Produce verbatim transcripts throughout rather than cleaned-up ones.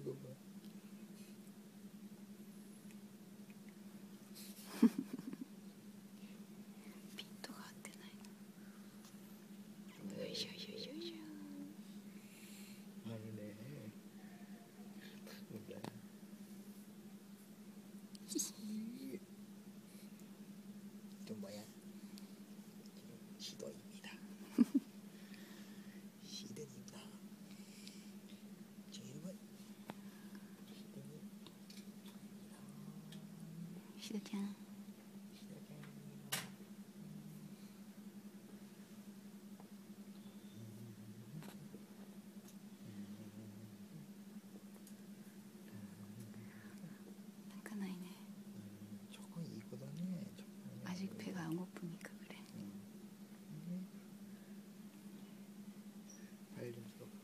하는 거 봐. 핀도が合ってないな。よいしょよいしょよいしょ。 あるね。뭔가 또 뭐야? 시도입니다. 시드입니다. 제 이름은 시드입니다. 시드ちゃん。 なんかないね。 저거 이거다네. 아직 배가 안 고프니까 그래. 발 좀 써봐.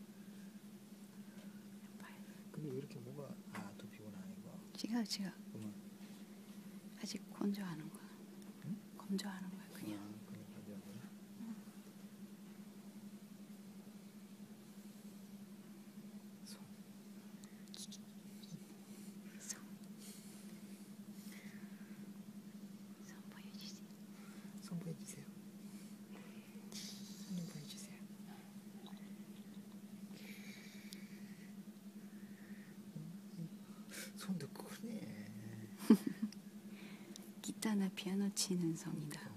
근데 왜 이렇게 뭐가 아, 더 피곤하네 이거. 違う違う. 그만. 아직 건조하는 거야. 응? 건조하는 거야 그냥. 아, 그냥 건조한 거야? 응. 손. 손. 손 보여주세요. 손 보여주세요. 손 좀 보여주세요. 손도 크네. 기타나 피아노 치는 손이다.